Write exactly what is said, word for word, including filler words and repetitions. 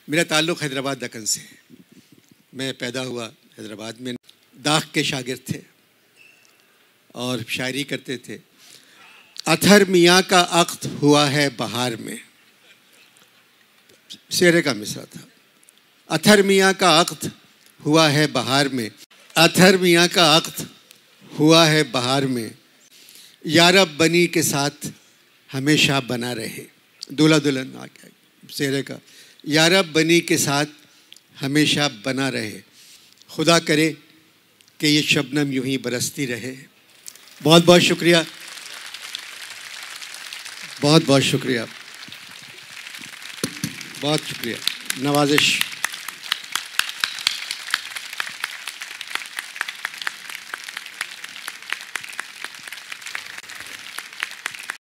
मेरा ताल्लुक़ हैदराबाद दक्कन से है। मैं पैदा हुआ हैदराबाद में, दाग के शागिर्द थे और शायरी करते थे। अतहर मियाँ का अक़्द हुआ है बहार में, शेरे का मिसरा था। अतहर मियाँ का अक़्द हुआ है बहार में, अतहर मियाँ का अक़्द हुआ है बहार में, यारब बनी के साथ हमेशा बना रहे। दूल्हा दुल्हन आ गया शेरे का, यारब बनी के साथ हमेशा बना रहे, खुदा करे कि ये शबनम यूं ही बरसती रहे। बहुत बहुत शुक्रिया, बहुत बहुत शुक्रिया, बहुत शुक्रिया, नवाजिश।